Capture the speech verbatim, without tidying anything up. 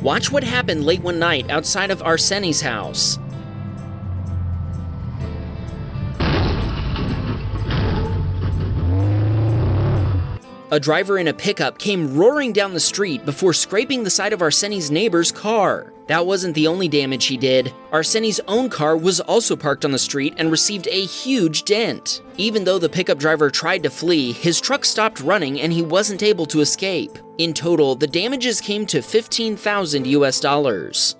Watch what happened late one night outside of Arseni's house. A driver in a pickup came roaring down the street before scraping the side of Arseni's neighbor's car. That wasn't the only damage he did. Arseni's own car was also parked on the street and received a huge dent. Even though the pickup driver tried to flee, his truck stopped running and he wasn't able to escape. In total, the damages came to fifteen thousand U S dollars.